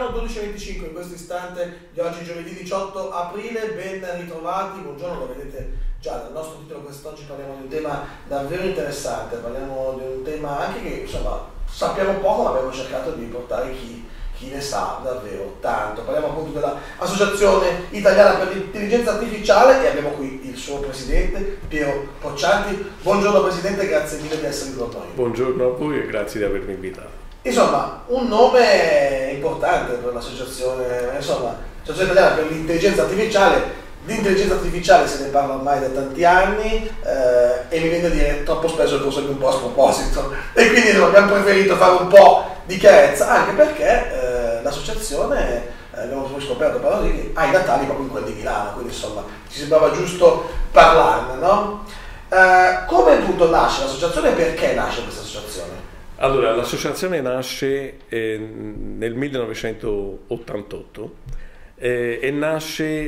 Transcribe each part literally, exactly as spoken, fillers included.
sono dodici e venticinque in questo istante di oggi, giovedì diciotto aprile, ben ritrovati, buongiorno, lo vedete già dal nostro titolo. Quest'oggi parliamo di un tema davvero interessante, parliamo di un tema anche che insomma sappiamo poco, ma abbiamo cercato di portare chi, chi ne sa davvero tanto. Parliamo appunto dell'Associazione Italiana per l'Intelligenza Artificiale e abbiamo qui il suo presidente Piero Poccianti. Buongiorno Presidente, grazie mille di essere con noi. Buongiorno a voi e grazie di avermi invitato. Insomma, un nome importante per l'associazione, insomma, l'Associazione Italiana per l'Intelligenza Artificiale. Di intelligenza artificiale se ne parla ormai da tanti anni eh, e mi viene a dire troppo spesso forse anche un po' a sproposito, e quindi insomma, abbiamo preferito fare un po' di chiarezza, anche perché eh, l'associazione, eh, abbiamo poi scoperto che ha i Natali proprio in quel di Milano, quindi insomma ci sembrava giusto parlarne, no? Eh, come appunto nasce l'associazione e perché nasce questa associazione? Allora, l'associazione nasce eh, nel millenovecentottantotto eh, e nasce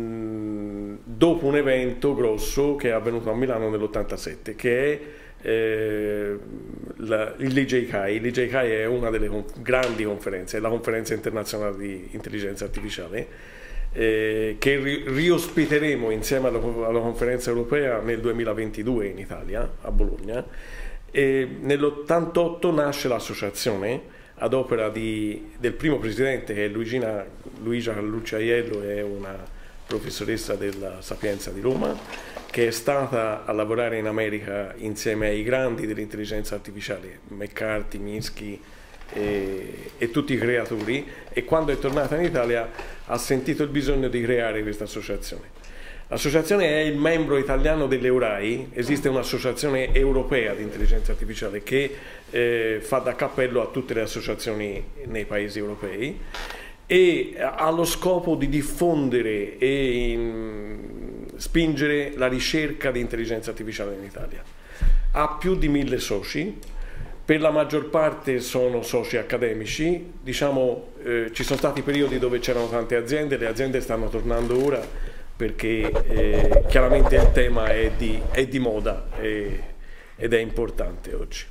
mh, dopo un evento grosso che è avvenuto a Milano nell'ottantasette, che è eh, la, il L J C A I. Il L J C A I è una delle con grandi conferenze, è la conferenza internazionale di intelligenza artificiale, eh, che ri riospiteremo insieme alla, alla conferenza europea nel duemilaventidue in Italia, a Bologna. Nell'ottantotto nasce l'associazione ad opera di, del primo presidente, che è Luigina, Luigia Lucciaiello, è una professoressa della Sapienza di Roma, che è stata a lavorare in America insieme ai grandi dell'intelligenza artificiale, McCarthy, Minsky e, e tutti i creatori, e quando è tornata in Italia ha sentito il bisogno di creare questa associazione. L'associazione è il membro italiano dell'Eurai, esiste un'associazione europea di intelligenza artificiale che eh, fa da cappello a tutte le associazioni nei paesi europei e ha lo scopo di diffondere e in, spingere la ricerca di intelligenza artificiale in Italia. Ha più di mille soci, per la maggior parte sono soci accademici, diciamo eh, ci sono stati periodi dove c'erano tante aziende, le aziende stanno tornando ora perché eh, chiaramente il tema è di, è di moda e, ed è importante oggi.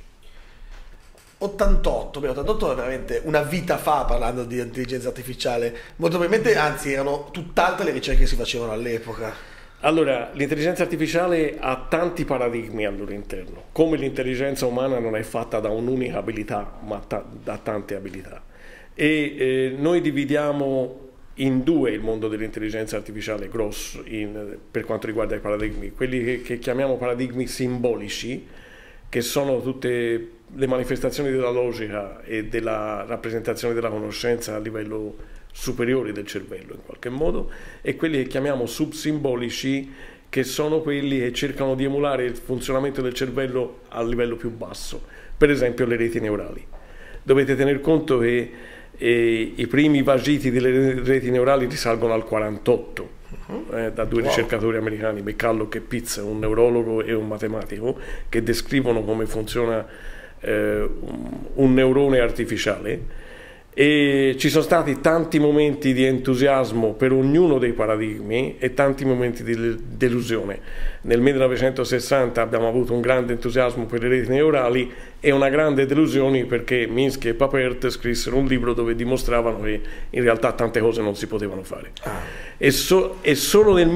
ottantotto, beh, ottantotto è veramente una vita fa, parlando di intelligenza artificiale, molto probabilmente, anzi erano tutt'altre le ricerche che si facevano all'epoca. Allora, l'intelligenza artificiale ha tanti paradigmi al loro interno, come l'intelligenza umana non è fatta da un'unica abilità, ma ta da tante abilità. E eh, noi dividiamo in due il mondo dell'intelligenza artificiale grosso in, per quanto riguarda i paradigmi, quelli che, che chiamiamo paradigmi simbolici, che sono tutte le manifestazioni della logica e della rappresentazione della conoscenza a livello superiore del cervello in qualche modo, e quelli che chiamiamo subsimbolici, che sono quelli che cercano di emulare il funzionamento del cervello a livello più basso, per esempio le reti neurali. Dovete tener conto che e i primi vagiti delle reti neurali risalgono al quarantotto, eh, da due wow. ricercatori americani, McCulloch e Pitts, un neurologo e un matematico, che descrivono come funziona eh, un neurone artificiale. E ci sono stati tanti momenti di entusiasmo per ognuno dei paradigmi e tanti momenti di delusione. Nel millenovecentosessanta abbiamo avuto un grande entusiasmo per le reti neurali e una grande delusione perché Minsky e Papert scrissero un libro dove dimostravano che in realtà tante cose non si potevano fare. Ah. E, so, e solo nel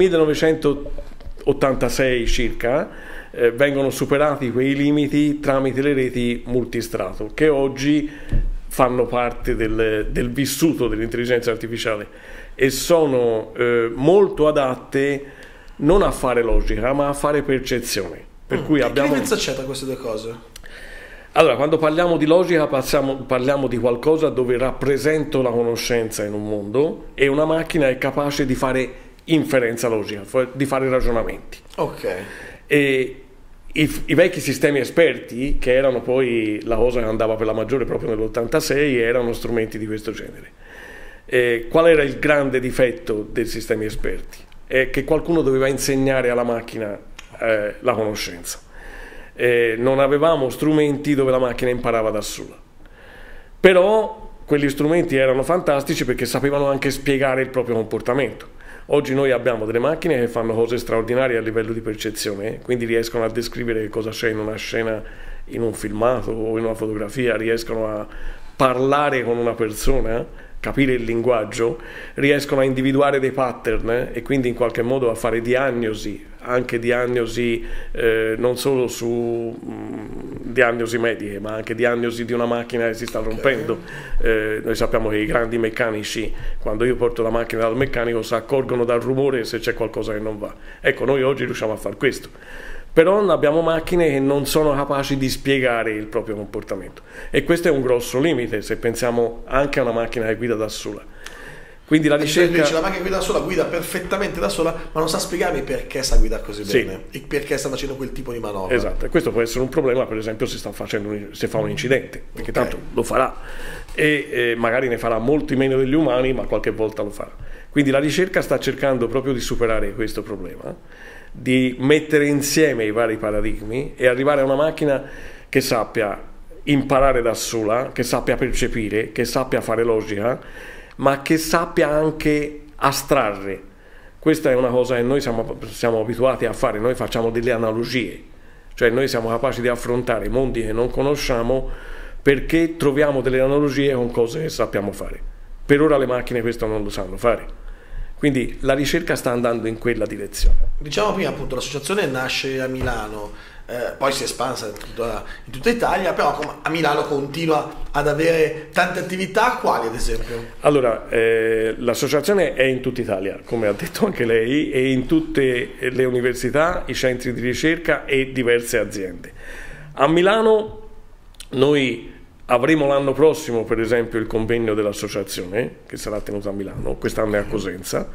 millenovecentottantasei circa eh, vengono superati quei limiti tramite le reti multistrato, che oggi fanno parte del, del vissuto dell'intelligenza artificiale e sono eh, molto adatte non a fare logica ma a fare percezione. Per mm, cui abbiamo... Che differenza c'è tra queste due cose? Allora, quando parliamo di logica passiamo, parliamo di qualcosa dove rappresento la conoscenza in un mondo e una macchina è capace di fare inferenza logica, di fare ragionamenti. Ok. E I, I vecchi sistemi esperti, che erano poi la cosa che andava per la maggiore proprio nell'ottantasei, erano strumenti di questo genere. E qual era il grande difetto dei sistemi esperti? È che qualcuno doveva insegnare alla macchina eh, la conoscenza. E non avevamo strumenti dove la macchina imparava da sola. Però quegli strumenti erano fantastici perché sapevano anche spiegare il proprio comportamento. Oggi noi abbiamo delle macchine che fanno cose straordinarie a livello di percezione, quindi riescono a descrivere cosa c'è in una scena, in un filmato o in una fotografia, riescono a parlare con una persona capire il linguaggio, riescono a individuare dei pattern eh, e quindi in qualche modo a fare diagnosi, anche diagnosi eh, non solo su mh, diagnosi mediche, ma anche diagnosi di una macchina che si sta rompendo. Eh, noi sappiamo che i grandi meccanici, quando io porto la macchina dal meccanico, si accorgono dal rumore se c'è qualcosa che non va. Ecco, noi oggi riusciamo a fare questo. Però abbiamo macchine che non sono capaci di spiegare il proprio comportamento e questo è un grosso limite se pensiamo anche a una macchina che guida da sola. Quindi la ricerca... Invece la macchina guida da sola guida perfettamente da sola, ma non sa spiegarmi perché sa guidare così sì. bene e perché sta facendo quel tipo di manovra. Esatto, e questo può essere un problema, per esempio, se sta facendo un, se fa un incidente, perché okay. tanto lo farà e eh, magari ne farà molti meno degli umani, ma qualche volta lo farà. Quindi la ricerca sta cercando proprio di superare questo problema, di mettere insieme i vari paradigmi e arrivare a una macchina che sappia imparare da sola, che sappia percepire, che sappia fare logica, ma che sappia anche astrarre. Questa è una cosa che noi siamo, siamo abituati a fare, noi facciamo delle analogie, cioè noi siamo capaci di affrontare mondi che non conosciamo perché troviamo delle analogie con cose che sappiamo fare. Per ora le macchine questo non lo sanno fare. Quindi la ricerca sta andando in quella direzione. Diciamo prima appunto l'associazione nasce a Milano, eh, poi si è espansa in tutta, in tutta Italia, però a Milano continua ad avere tante attività, quali ad esempio? Allora, eh, l'associazione è in tutta Italia, come ha detto anche lei, e in tutte le università, i centri di ricerca e diverse aziende. A Milano noi... avremo l'anno prossimo, per esempio, il convegno dell'associazione, che sarà tenuto a Milano, quest'anno è a Cosenza,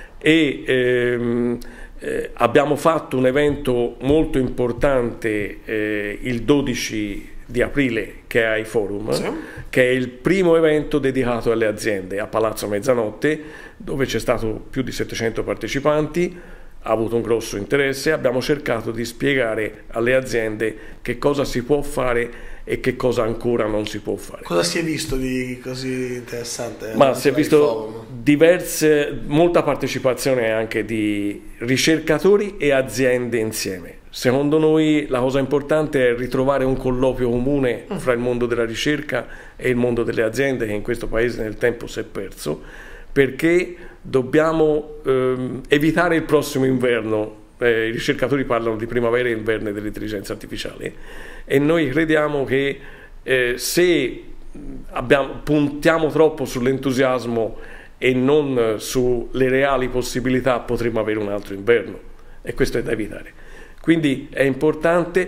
e ehm, eh, abbiamo fatto un evento molto importante eh, il dodici di aprile, che è ai Forum, sì. che è il primo evento dedicato alle aziende, a Palazzo Mezzanotte, dove c'è stato più di settecento partecipanti, ha avuto un grosso interesse, abbiamo cercato di spiegare alle aziende che cosa si può fare e che cosa ancora non si può fare. Cosa si è visto di così interessante? Ma si è visto diverse, molta partecipazione anche di ricercatori e aziende insieme. Secondo noi la cosa importante è ritrovare un colloquio comune fra il mondo della ricerca e il mondo delle aziende, che in questo paese nel tempo si è perso, perché dobbiamo ehm, evitare il prossimo inverno. Eh, I ricercatori parlano di primavera e inverno dell'intelligenza artificiale e noi crediamo che eh, se abbiamo, puntiamo troppo sull'entusiasmo e non sulle reali possibilità, potremmo avere un altro inverno e questo è da evitare. Quindi è importante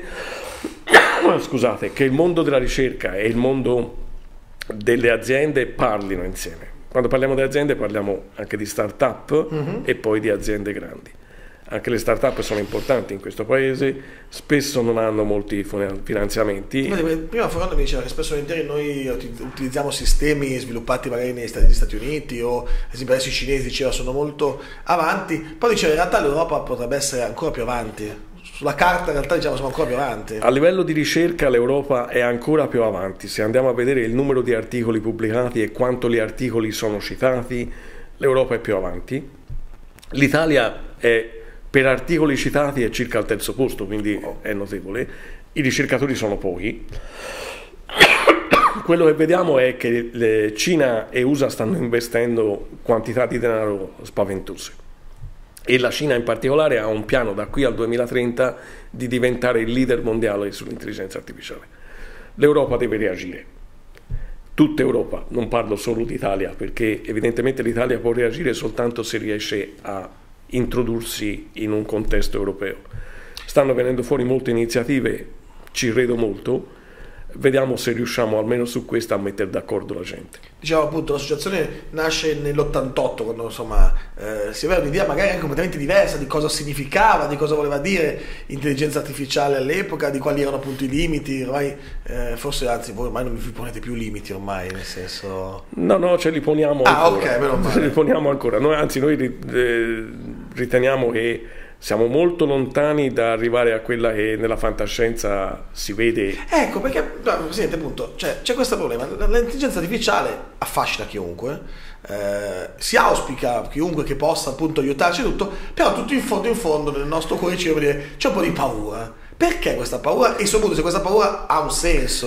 scusate, che il mondo della ricerca e il mondo delle aziende parlino insieme. Quando parliamo di aziende parliamo anche di start-up mm-hmm. e poi di aziende grandi. Anche le start-up sono importanti in questo paese, spesso non hanno molti finanziamenti. Prima Fernando mi diceva che spesso e volentieri noi utilizziamo sistemi sviluppati magari negli Stati Uniti o ad esempio adesso i cinesi diceva sono molto avanti, poi diceva in realtà l'Europa potrebbe essere ancora più avanti. Sulla carta in realtà diciamo siamo ancora più avanti. A livello di ricerca l'Europa è ancora più avanti. Se andiamo a vedere il numero di articoli pubblicati e quanto gli articoli sono citati, l'Europa è più avanti. L'Italia è per articoli citati è circa al terzo posto, quindi è notevole. I ricercatori sono pochi. Quello che vediamo è che Cina e U S A stanno investendo quantità di denaro spaventose. E la Cina in particolare ha un piano da qui al duemilatrenta di diventare il leader mondiale sull'intelligenza artificiale. L'Europa deve reagire, tutta Europa, non parlo solo d'Italia, perché evidentemente l'Italia può reagire soltanto se riesce a introdursi in un contesto europeo. Stanno venendo fuori molte iniziative, ci credo molto, vediamo se riusciamo almeno su questa a mettere d'accordo la gente. Diciamo appunto l'associazione nasce nell'ottantotto, quando insomma eh, si aveva un'idea magari anche completamente diversa di cosa significava, di cosa voleva dire intelligenza artificiale all'epoca, di quali erano appunto i limiti. Ormai eh, forse anzi voi ormai non vi ponete più limiti ormai, nel senso no no ce li poniamo ah, ancora. ok, meno male. Ce li poniamo ancora. Noi anzi noi riteniamo che siamo molto lontani da arrivare a quella che nella fantascienza si vede. Ecco, perché, Presidente, appunto, cioè, c'è questo problema. L'intelligenza artificiale affascina chiunque, eh, si auspica chiunque che possa appunto aiutarci e tutto, però tutto in fondo in fondo nel nostro cuore c'è un po' di paura. Perché questa paura? E soprattutto se questa paura ha un senso.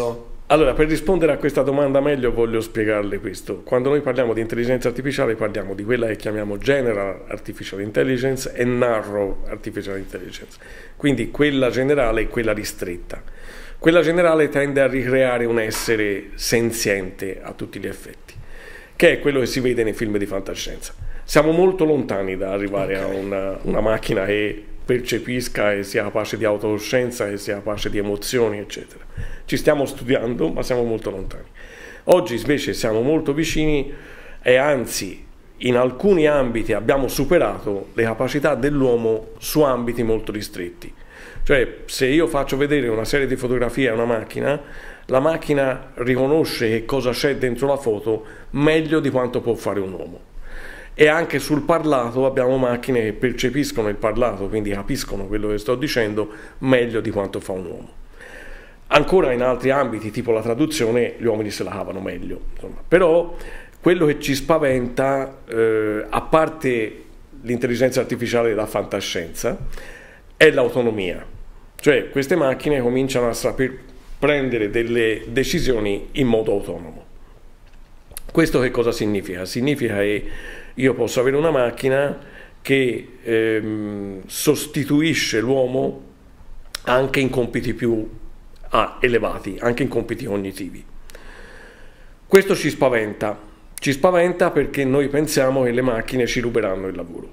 Allora, per rispondere a questa domanda meglio voglio spiegarle questo. Quando noi parliamo di intelligenza artificiale parliamo di quella che chiamiamo General Artificial Intelligence e Narrow Artificial Intelligence, quindi quella generale e quella ristretta. Quella generale tende a ricreare un essere senziente a tutti gli effetti, che è quello che si vede nei film di fantascienza. Siamo molto lontani da arrivare okay. a una, una macchina che percepisca e sia capace di autocoscienza, che sia capace di emozioni, eccetera. Ci stiamo studiando, ma siamo molto lontani. Oggi invece siamo molto vicini e anzi in alcuni ambiti abbiamo superato le capacità dell'uomo su ambiti molto ristretti. Cioè, se io faccio vedere una serie di fotografie a una macchina, la macchina riconosce che cosa c'è dentro la foto meglio di quanto può fare un uomo. E anche sul parlato abbiamo macchine che percepiscono il parlato, quindi capiscono quello che sto dicendo meglio di quanto fa un uomo. Ancora in altri ambiti, tipo la traduzione, gli uomini se la cavano meglio. Insomma. Però quello che ci spaventa, eh, a parte l'intelligenza artificiale da fantascienza, è l'autonomia. Cioè queste macchine cominciano a saper prendere delle decisioni in modo autonomo. Questo che cosa significa? Significa che io posso avere una macchina che ehm, sostituisce l'uomo anche in compiti più ah, elevati, anche in compiti cognitivi. Questo ci spaventa, ci spaventa perché noi pensiamo che le macchine ci ruberanno il lavoro.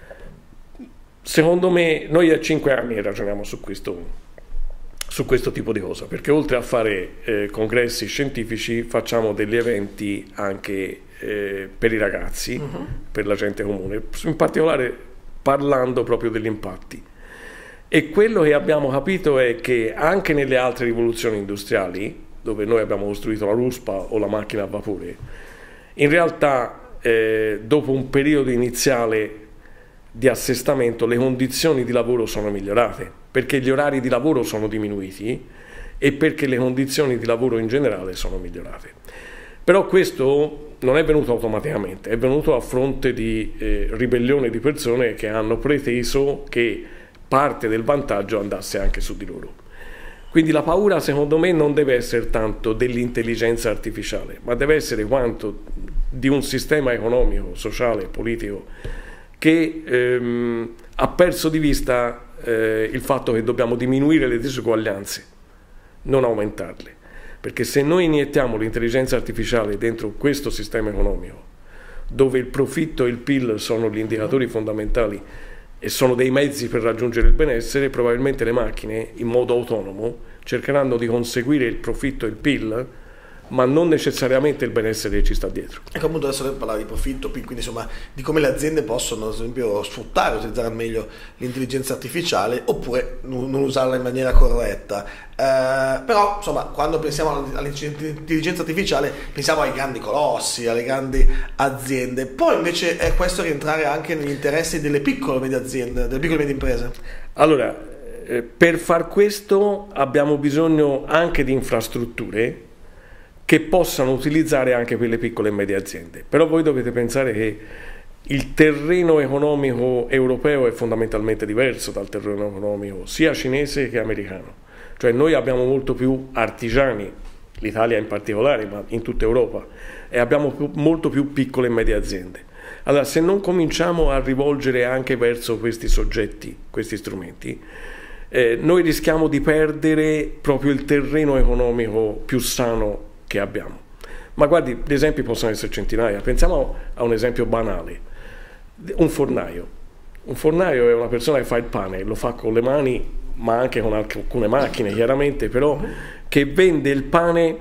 Secondo me, noi a cinque anni ragioniamo su questo, su questo tipo di cosa, perché oltre a fare eh, congressi scientifici facciamo degli eventi anche eh, per i ragazzi, uh-huh. per la gente comune, in particolare parlando proprio degli impatti. E quello che abbiamo capito è che anche nelle altre rivoluzioni industriali, dove noi abbiamo costruito la ruspa o la macchina a vapore, in realtà eh, dopo un periodo iniziale di assestamento le condizioni di lavoro sono migliorate, perché gli orari di lavoro sono diminuiti e perché le condizioni di lavoro in generale sono migliorate. Però questo non è venuto automaticamente, è venuto a fronte di eh, ribellione di persone che hanno preteso che parte del vantaggio andasse anche su di loro. Quindi la paura secondo me non deve essere tanto dell'intelligenza artificiale, ma deve essere quanto di un sistema economico, sociale, politico che ehm, ha perso di vista eh, il fatto che dobbiamo diminuire le disuguaglianze, non aumentarle. Perché se noi iniettiamo l'intelligenza artificiale dentro questo sistema economico, dove il profitto e il P I L sono gli indicatori fondamentali e sono dei mezzi per raggiungere il benessere, probabilmente le macchine in modo autonomo cercheranno di conseguire il profitto e il P I L, ma non necessariamente il benessere che ci sta dietro. Ecco, appunto adesso lei parlava di profitto, quindi insomma di come le aziende possono ad esempio sfruttare, utilizzare al meglio l'intelligenza artificiale oppure non usarla in maniera corretta. Eh, però insomma quando pensiamo all'intelligenza artificiale pensiamo ai grandi colossi, alle grandi aziende, poi invece è questo rientrare anche negli interessi delle piccole e medie aziende, delle piccole e medie imprese? Allora, eh, per far questo abbiamo bisogno anche di infrastrutture che possano utilizzare anche quelle piccole e medie aziende. Però voi dovete pensare che il terreno economico europeo è fondamentalmente diverso dal terreno economico sia cinese che americano. Cioè noi abbiamo molto più artigiani, l'Italia in particolare, ma in tutta Europa, e abbiamo più, molto più piccole e medie aziende. Allora, se non cominciamo a rivolgere anche verso questi soggetti, questi strumenti, eh, noi rischiamo di perdere proprio il terreno economico più sano che abbiamo. Ma guardi, gli esempi possono essere centinaia. Pensiamo a un esempio banale, un fornaio. Un fornaio è una persona che fa il pane, lo fa con le mani, ma anche con alcune macchine, chiaramente, però che vende il pane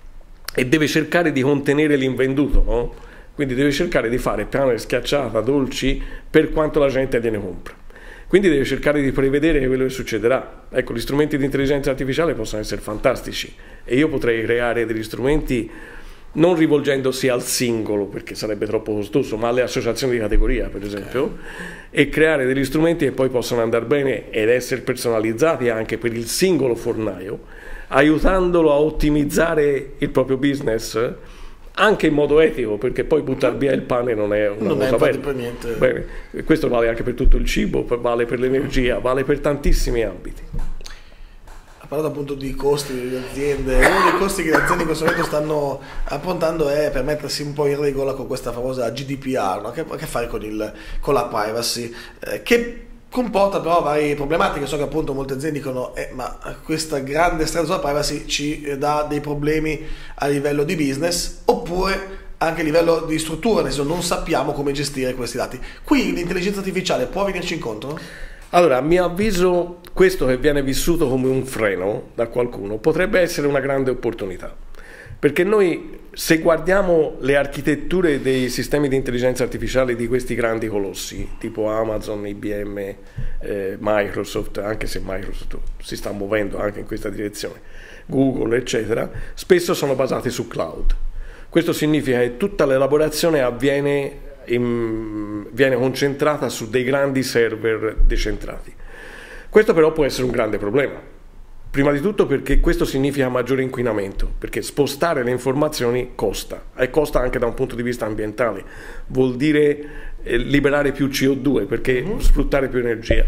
e deve cercare di contenere l'invenduto, no? Quindi deve cercare di fare pane schiacciata, dolci, per quanto la gente gliene compra. Quindi deve cercare di prevedere quello che succederà. Ecco, gli strumenti di intelligenza artificiale possono essere fantastici e io potrei creare degli strumenti non rivolgendosi al singolo, perché sarebbe troppo costoso, ma alle associazioni di categoria, per esempio, okay. E creare degli strumenti che poi possono andare bene ed essere personalizzati anche per il singolo fornaio, aiutandolo a ottimizzare il proprio business, anche in modo etico, perché poi buttare via il pane non è una non cosa è bella. Per niente. Bene, questo vale anche per tutto il cibo, vale per l'energia, vale per tantissimi ambiti. ha parlato appunto di costi delle aziende. Uno dei costi che le aziende in questo momento stanno approntando è per mettersi un po' in regola con questa famosa G D P R, no? che ha a che fare con, il, con la privacy, eh, che comporta però varie problematiche. So che appunto molte aziende dicono eh, ma questa grande strada sulla privacy ci dà dei problemi a livello di business, oppure anche a livello di struttura, nel senso non sappiamo come gestire questi dati. Qui l'intelligenza artificiale può venirci incontro? Allora, a mio avviso, questo che viene vissuto come un freno da qualcuno potrebbe essere una grande opportunità, perché noi, se guardiamo le architetture dei sistemi di intelligenza artificiale di questi grandi colossi, tipo Amazon, I B M, eh, Microsoft, anche se Microsoft si sta muovendo anche in questa direzione, Google, eccetera, spesso sono basati su cloud. Questo significa che tutta l'elaborazione avviene in, viene concentrata su dei grandi server decentrati. Questo però può essere un grande problema. Prima di tutto perché questo significa maggiore inquinamento, perché spostare le informazioni costa, e costa anche da un punto di vista ambientale. Vuol dire eh, liberare più C O due, perché mm-hmm. sfruttare più energia.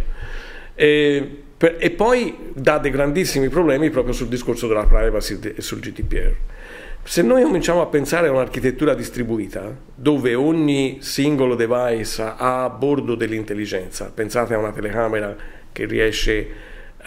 E, per, e poi dà dei grandissimi problemi proprio sul discorso della privacy e sul G D P R. Se noi cominciamo a pensare a un'architettura distribuita, dove ogni singolo device ha a bordo dell'intelligenza, pensate a una telecamera che riesce uh,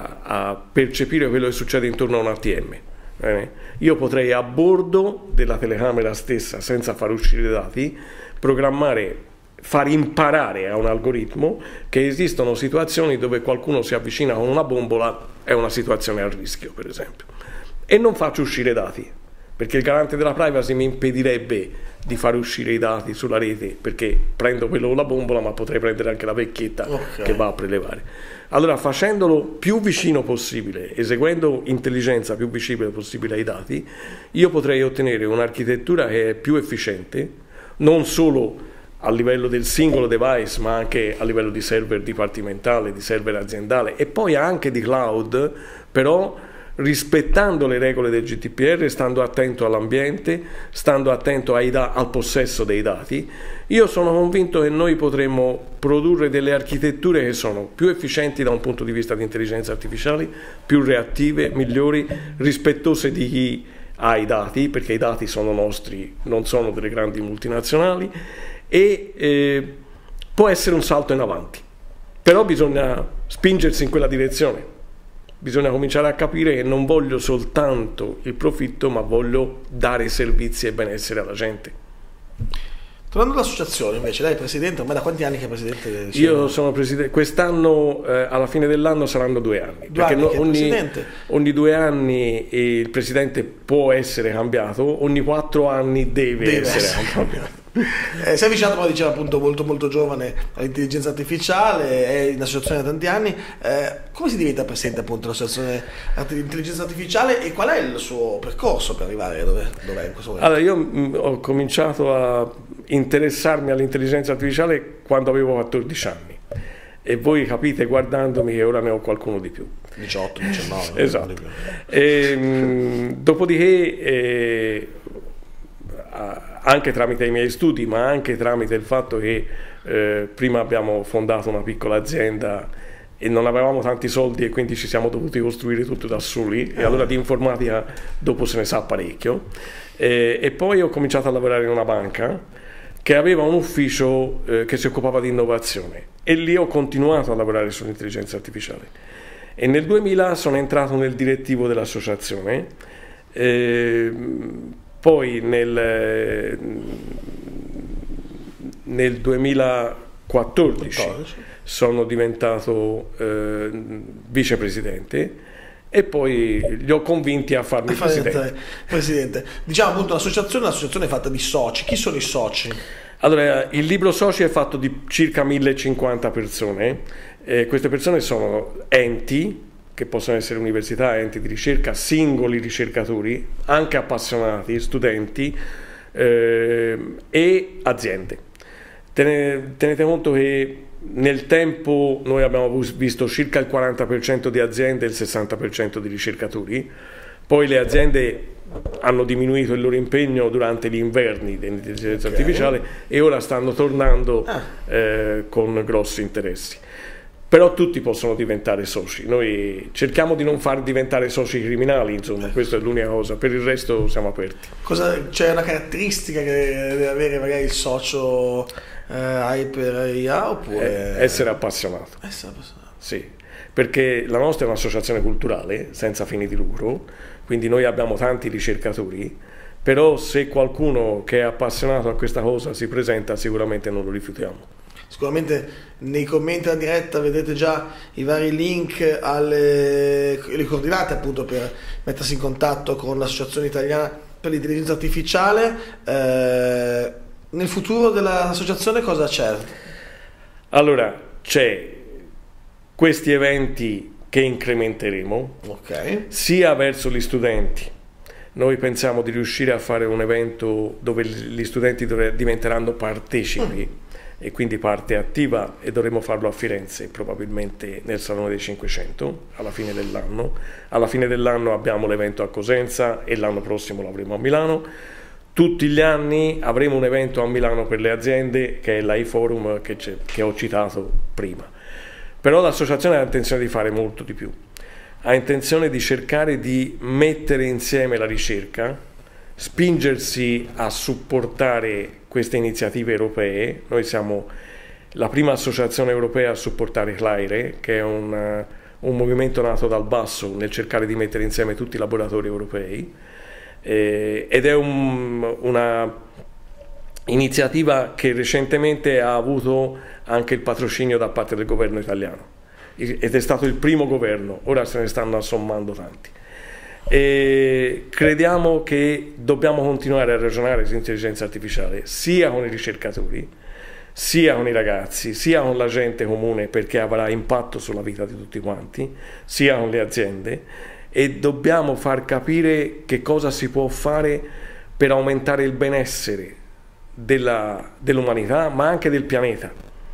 a percepire quello che succede intorno a un A T M. Eh? Io potrei a bordo della telecamera stessa, senza far uscire i dati, programmare, far imparare a un algoritmo che esistono situazioni dove qualcuno si avvicina con una bombola, è una situazione a rischio, per esempio, e non faccio uscire dati, perché il garante della privacy mi impedirebbe di fare uscire i dati sulla rete, perché prendo quello con la bombola, ma potrei prendere anche la vecchietta okay. che va a prelevare. Allora, facendolo più vicino possibile, eseguendo intelligenza più vicina possibile ai dati, io potrei ottenere un'architettura che è più efficiente, non solo a livello del singolo device, ma anche a livello di server dipartimentale, di server aziendale e poi anche di cloud, però rispettando le regole del G D P R, stando attento all'ambiente, stando attento ai da- al possesso dei dati. Io sono convinto che noi potremmo produrre delle architetture che sono più efficienti da un punto di vista di intelligenza artificiale, più reattive, migliori, rispettose di chi ha i dati, perché i dati sono nostri, non sono delle grandi multinazionali, e eh, può essere un salto in avanti. Però bisogna spingersi in quella direzione. Bisogna cominciare a capire che non voglio soltanto il profitto, ma voglio dare servizi e benessere alla gente. Tornando all'associazione, invece, lei è presidente, ormai da quanti anni che è presidente? Io sono presidente, quest'anno, eh, alla fine dell'anno saranno due anni. Due perché anni no, che è ogni, presidente. ogni due anni il presidente può essere cambiato, ogni quattro anni deve, deve essere, essere cambiato. Eh, si è avvicinato, come diceva, appunto molto molto giovane all'intelligenza artificiale, è in associazione da tanti anni. Eh, come si diventa presidente appunto dell'associazione dell'intelligenza artificiale e qual è il suo percorso per arrivare dove, dove è in questo momento? Allora, io mh, ho cominciato a interessarmi all'intelligenza artificiale quando avevo quattordici anni e voi capite guardandomi che ora ne ho qualcuno di più. diciotto diciannove Esatto. E, mh, dopodiché eh, anche tramite i miei studi, ma anche tramite il fatto che eh, prima abbiamo fondato una piccola azienda e non avevamo tanti soldi e quindi ci siamo dovuti costruire tutto da soli, e allora di informatica dopo se ne sa parecchio. E, e poi ho cominciato a lavorare in una banca che aveva un ufficio eh, che si occupava di innovazione, e lì ho continuato a lavorare sull'intelligenza artificiale. E nel duemila sono entrato nel direttivo dell'associazione. Eh, Poi nel, nel duemilaquattordici sono diventato eh, vicepresidente e poi li ho convinti a farmi presidente. presidente. Diciamo appunto l'associazione, l'associazione è fatta di soci. Chi sono i soci? Allora, il libro soci è fatto di circa millecinquanta persone. Eh, queste persone sono enti, che possono essere università, enti di ricerca, singoli ricercatori, anche appassionati, studenti eh, e aziende. Tenete, tenete conto che nel tempo noi abbiamo visto circa il quaranta per cento di aziende e il sessanta per cento di ricercatori, poi le aziende hanno diminuito il loro impegno durante gli inverni dell'intelligenza okay. artificiale e ora stanno tornando ah. eh, con grossi interessi. però tutti possono diventare soci. Noi cerchiamo di non far diventare soci criminali, insomma, questa è l'unica cosa, per il resto siamo aperti. Cosa, c'è una caratteristica che deve avere magari il socio eh, Hyper I A oppure... Eh, essere appassionato. Essere appassionato. Sì, perché la nostra è un'associazione culturale senza fini di lucro, quindi noi abbiamo tanti ricercatori, però se qualcuno che è appassionato a questa cosa si presenta, sicuramente non lo rifiutiamo. Sicuramente nei commenti alla diretta vedete già i vari link alle le coordinate appunto per mettersi in contatto con l'Associazione Italiana per l'Intelligenza Artificiale. Eh, nel futuro dell'associazione cosa c'è? Allora, c'è questi eventi che incrementeremo, okay, sia verso gli studenti. Noi pensiamo di riuscire a fare un evento dove gli studenti diventeranno partecipi, mm. e quindi parte attiva, e dovremo farlo a Firenze, probabilmente nel Salone dei cinquecento, alla fine dell'anno. Alla fine dell'anno abbiamo l'evento a Cosenza e l'anno prossimo lo avremo a Milano. Tutti gli anni avremo un evento a Milano per le aziende, che è l'iForum che, che ho citato prima. Però l'associazione ha intenzione di fare molto di più. Ha intenzione di cercare di mettere insieme la ricerca, spingersi a supportare queste iniziative europee. Noi siamo la prima associazione europea a supportare CLAIRE, che è un, un movimento nato dal basso nel cercare di mettere insieme tutti i laboratori europei, eh, ed è un, una iniziativa che recentemente ha avuto anche il patrocinio da parte del governo italiano, ed è stato il primo governo, ora se ne stanno assommando tanti. E crediamo che dobbiamo continuare a ragionare sull'intelligenza artificiale sia con i ricercatori, sia con i ragazzi, sia con la gente comune, perché avrà impatto sulla vita di tutti quanti, sia con le aziende, e dobbiamo far capire che cosa si può fare per aumentare il benessere della, dell'umanità, ma anche del pianeta.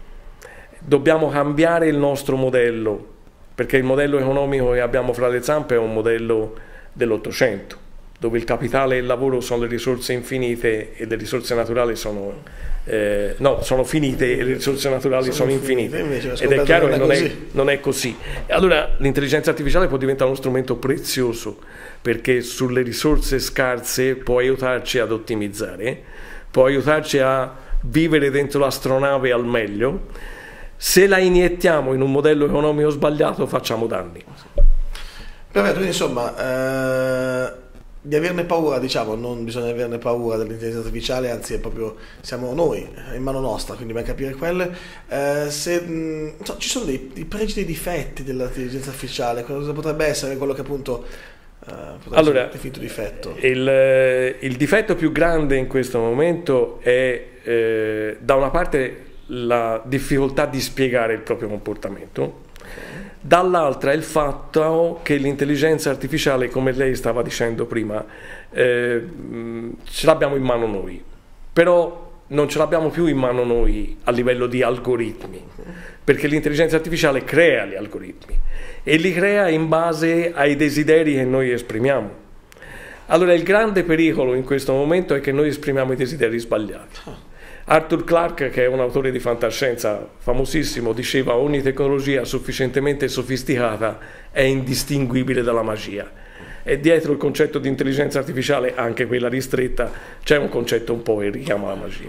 Dobbiamo cambiare il nostro modello, perché il modello economico che abbiamo fra le zampe è un modello dell'Ottocento, dove il capitale e il lavoro sono le risorse infinite e le risorse naturali sono, eh, no, sono finite e le risorse naturali sono, sono infinite, infinite. Ed è chiaro che non è, non è così. Allora l'intelligenza artificiale può diventare uno strumento prezioso, perché sulle risorse scarse può aiutarci ad ottimizzare, può aiutarci a vivere dentro l'astronave al meglio. Se la iniettiamo in un modello economico sbagliato facciamo danni. Perfetto, quindi insomma, eh, di averne paura, diciamo, non bisogna averne paura dell'intelligenza artificiale, anzi è proprio, siamo noi, è in mano nostra, quindi bisogna capire quelle. Eh, se, mh, so, ci sono dei, dei pregi e dei difetti dell'intelligenza artificiale, cosa potrebbe essere quello che appunto eh, potrebbe allora, essere definito difetto? Il, il difetto più grande in questo momento è eh, da una parte la difficoltà di spiegare il proprio comportamento, dall'altra il fatto che l'intelligenza artificiale, come lei stava dicendo prima, eh, ce l'abbiamo in mano noi, però non ce l'abbiamo più in mano noi a livello di algoritmi, perché l'intelligenza artificiale crea gli algoritmi e li crea in base ai desideri che noi esprimiamo. Allora il grande pericolo in questo momento è che noi esprimiamo i desideri sbagliati. Arthur Clarke, che è un autore di fantascienza famosissimo, diceva: ogni tecnologia sufficientemente sofisticata è indistinguibile dalla magia. E dietro il concetto di intelligenza artificiale, anche quella ristretta, c'è un concetto un po' che richiama la magia.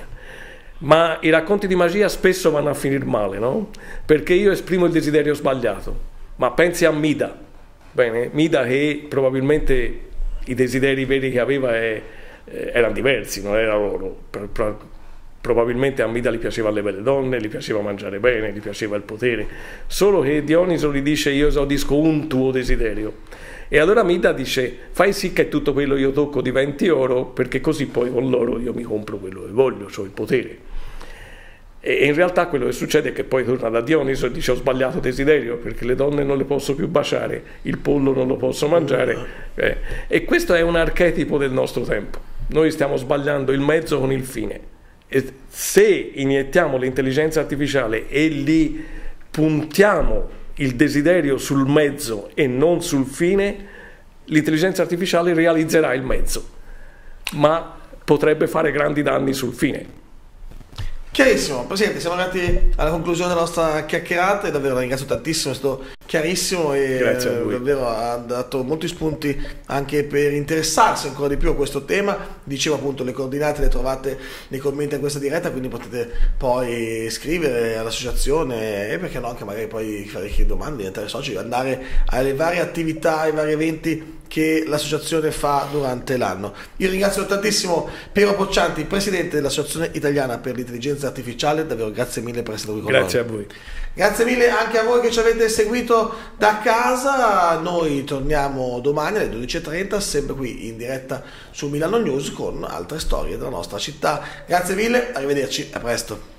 Ma i racconti di magia spesso vanno a finire male, no? Perché io esprimo il desiderio sbagliato. Ma pensi a Mida. Bene, Mida, che probabilmente i desideri veri che aveva è, eh, erano diversi, non era loro. Per, per, Probabilmente a Mida gli piaceva le belle donne, gli piaceva mangiare bene, gli piaceva il potere, solo che Dioniso gli dice: io esaudisco un tuo desiderio. E allora Mida dice: fai sì che tutto quello io tocco diventi oro, perché così poi con l'oro io mi compro quello che voglio, cioè il potere. E in realtà quello che succede è che poi torna da Dioniso e dice: ho sbagliato desiderio, perché le donne non le posso più baciare, il pollo non lo posso mangiare. Eh, e questo è un archetipo del nostro tempo. Noi stiamo sbagliando il mezzo con il fine. E se iniettiamo l'intelligenza artificiale e li puntiamo il desiderio sul mezzo e non sul fine, l'intelligenza artificiale realizzerà il mezzo, ma potrebbe fare grandi danni sul fine. Chiarissimo. Chiarissimo, Presidente, siamo arrivati alla conclusione della nostra chiacchierata e davvero la ringrazio tantissimo, è stato chiarissimo e Grazie a voi. davvero ha dato molti spunti anche per interessarsi ancora di più a questo tema. Dicevo appunto, le coordinate le trovate nei commenti a questa diretta, quindi potete poi scrivere all'associazione e perché no anche magari poi fare che domande, diventare soci, andare alle varie attività, ai vari eventi che l'associazione fa durante l'anno. Io ringrazio tantissimo Piero Poccianti, presidente dell'Associazione Italiana per l'Intelligenza Artificiale, davvero grazie mille per essere qui con noi. Grazie a voi. Grazie mille anche a voi che ci avete seguito da casa. Noi torniamo domani alle dodici e trenta, sempre qui in diretta su Milano News con altre storie della nostra città. Grazie mille, arrivederci, a presto.